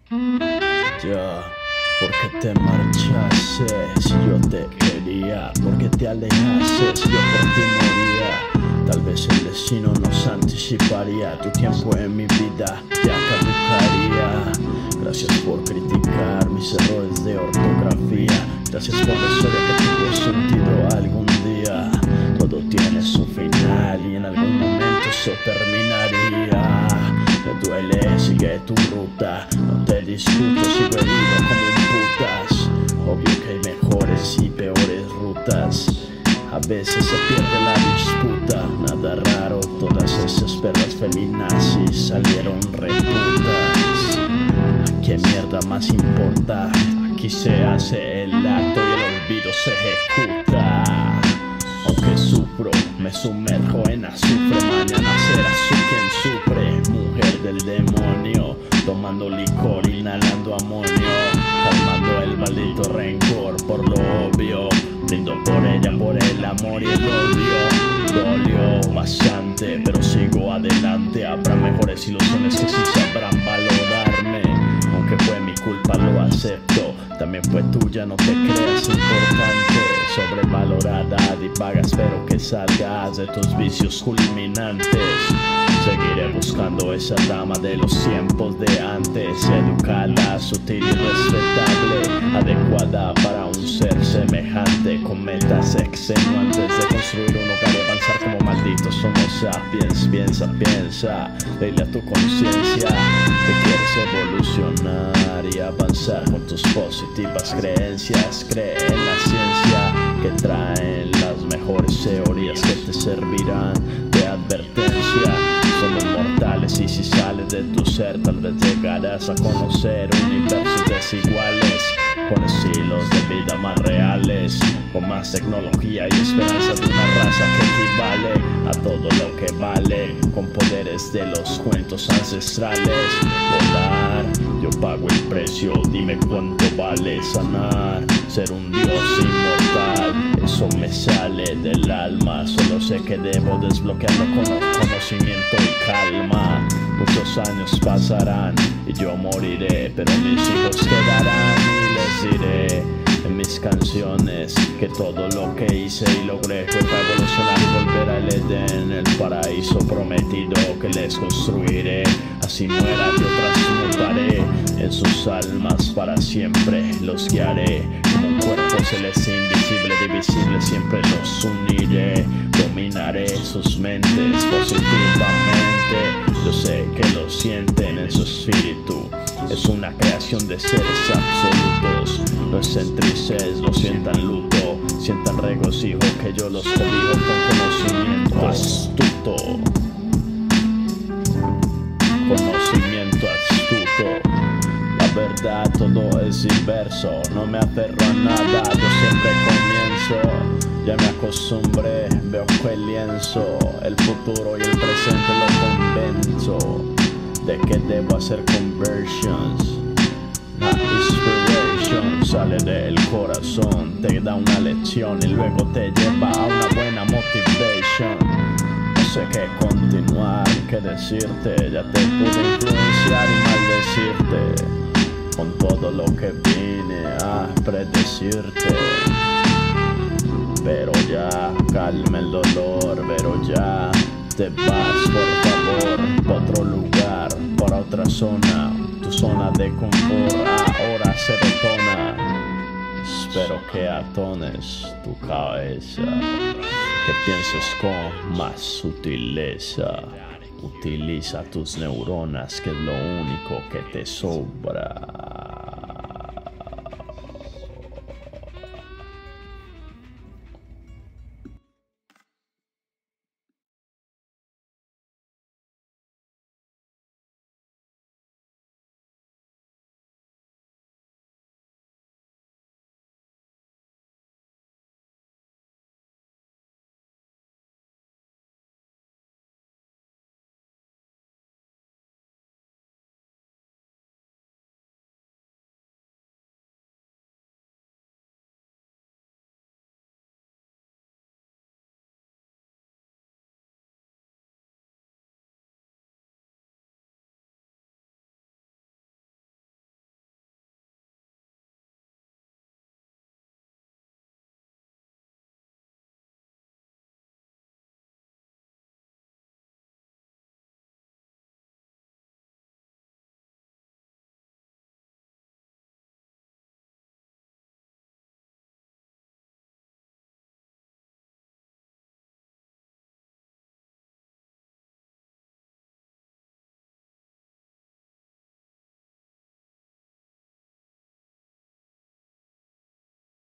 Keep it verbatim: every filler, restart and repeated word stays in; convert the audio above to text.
Ya, ¿por qué te marchaste? Si yo te quería, ¿por qué te alejaste? Si yo por ti moría. Tal vez el destino nos anticiparía. Tu tiempo en mi vida ya caducaría. Gracias por criticar mis errores de ortografía. Gracias por la historia que tuvo sentido algún día. Todo tiene su final y en algún momento se terminaría. Me duele, sigue tu ruta. No te discuto, sigo herido como un putas. Obvio que hay mejores y peores rutas. A veces se pierde la disputa. Nada raro, todas esas perras feminazis salieron reputas. ¿A qué mierda más importa? Aquí se hace el acto y el olvido se ejecuta. Aunque sufro, me sumerjo en azufre. Mañana serás tú quien sufre. Mujer del demonio, tomando licor, inhalando amonio, calmando el maldito rencor por lo obvio. Brindo por ella, por el amor y el odio. Dolió bastante, pero sigo adelante. Habrá mejores ilusiones que sí sabrán valorarme. Aunque fue mi culpa, lo acepto. También fue tuya, no te creas importante. Sobrevalorada, divaga, espero que salgas de tus vicios culminantes. Seguiré buscando esa dama de los tiempos de antes. Educada, sutil y respetable, adecuada para un ser semejante, con metas extenuantes de construir un hogar y avanzar como malditos somos sapiens. Piensa, piensa, dile a tu conciencia que quieres evolucionar y avanzar con tus positivas creencias. Cree en la ciencia que traen las mejores teorías que te servirán de advertencia. Somos mortales y si sales de tu ser tal vez llegarás a conocer universos desiguales, con estilos de vida más reales, con más tecnología y esperanza de una raza que equivale a todo lo que vale, con poderes de los cuentos ancestrales. Volar, yo pago el precio, dime cuánto vale sanar, ser un dios inmortal, eso me sale del alma. Solo sé que debo desbloquearlo con conocimiento y calma. Muchos años pasarán y yo moriré, pero mis hijos quedarán y les diré en mis canciones que todo lo que hice y logré fue para evolucionar y volver al Edén, el paraíso prometido que les construiré. Así muera yo transmutaré en sus almas para siempre, los guiaré como un cuerpo celeste invisible, divisible, siempre los uniré. Dominaré sus mentes positivamente, yo sé que lo sienten en su espíritu. Es una creación de seres absolutos. No excentrices, lo sientan luto, sientan regocijo que yo los cobijo con conocimiento astuto. Conocimiento astuto. La verdad todo es inverso, no me aferro a nada, yo siempre comienzo. Ya me acostumbré, veo que el lienzo, el futuro y el presente lo convenzo de que debo hacer conversions. La inspiration sale del corazón, te da una lección y luego te lleva a una buena motivation. No sé qué continuar, qué decirte, ya te pude influenciar y maldecirte con todo lo que vine a predecirte. Pero ya, calma el dolor, pero ya te vas, por favor, para otro lugar, para otra zona, tu zona de confort ahora se detona. Espero que atones tu cabeza, que pienses con más sutileza. Utiliza tus neuronas, que es lo único que te sobra.